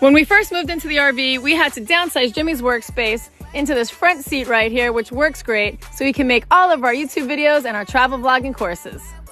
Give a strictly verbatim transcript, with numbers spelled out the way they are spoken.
When we first moved into the R V, we had to downsize Jimmy's workspace into this front seat right here, which works great, so we can make all of our YouTube videos and our travel vlogging courses.